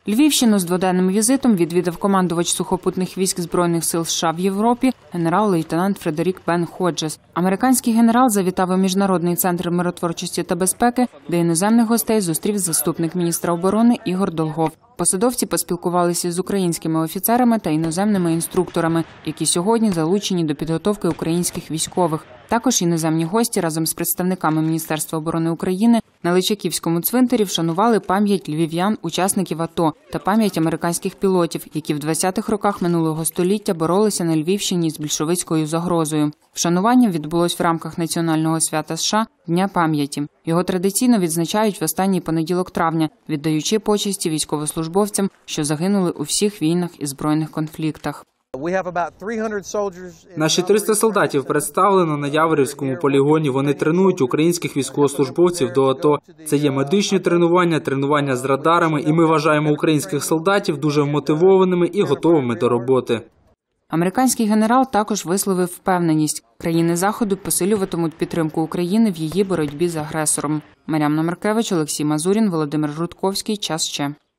Львівщину з дводенним візитом відвідав командувач сухопутних військ Збройних сил США в Європі генерал-лейтенант Фредерік Бен Ходжес. Американський генерал завітав у Міжнародний центр миротворчості та безпеки, де іноземних гостей зустрів заступник міністра оборони Ігор Долгов. Посадовці поспілкувалися з українськими офіцерами та іноземними інструкторами, які сьогодні залучені до підготовки українських військових. Також іноземні гості разом з представниками Міністерства оборони України на Личаківському цвинтарі вшанували пам'ять львів'ян, учасників АТО та пам'ять американських пілотів, які в 20-х роках минулого століття боролися на Львівщині з більшовицькою загрозою. Вшанування відбулось в рамках національного свята США – Дня пам'яті. Його традиційно відзначають в останній понеділок травня, віддаючи почесті військовослужбовцям, що загинули у всіх війнах і збройних конфліктах. Наші 300 солдатів представлено на Яворівському полігоні. Вони тренують українських військовослужбовців до АТО. Це є медичні тренування, тренування з радарами, і ми вважаємо українських солдатів дуже вмотивованими і готовими до роботи. Американський генерал також висловив впевненість, країни Заходу посилюватимуть підтримку України в її боротьбі з агресором. Мар'яна Маркевич, Олексій Мазурін, Володимир Рудковський. Час ще.